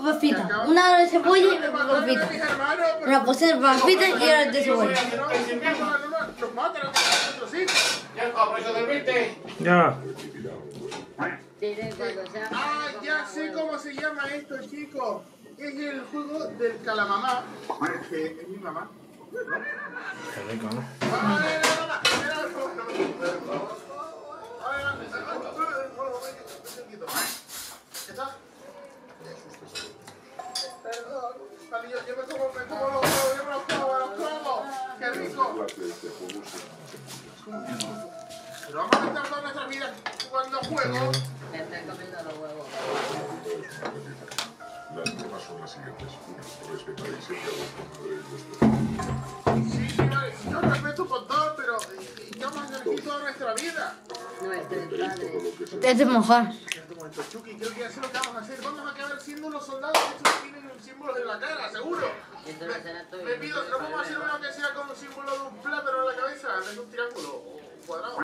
papas fritas. Una de cebolla y papas fritas. Una porción de papas fritas y otra de cebolla. Ya. Ah, ya sé cómo se llama esto, chicos. Es el juego del calamamá. Que es mi mamá. Qué rico, ¿no? ¿Está? Perdón, Palillo, yo me como los huevos, yo me los como. ¡Qué rico! Pero vamos a estar toda nuestra vida jugando juegos. Me están comiendo los huevos. Las normas son las siguientes. Una, respetáis el Sí, vale, yo respeto con todo, pero vamos a elegir toda nuestra vida. No, este es padre. Este es mejor. Un momento, Chucky, creo que ya sé lo que vamos a hacer. Vamos a acabar siendo los soldados que estos tienen un símbolo en la cara, seguro. Esto no será todo. Me pido, no vamos a hacer uno que sea con un símbolo de un plátano en la cabeza, de un triángulo o un cuadrado.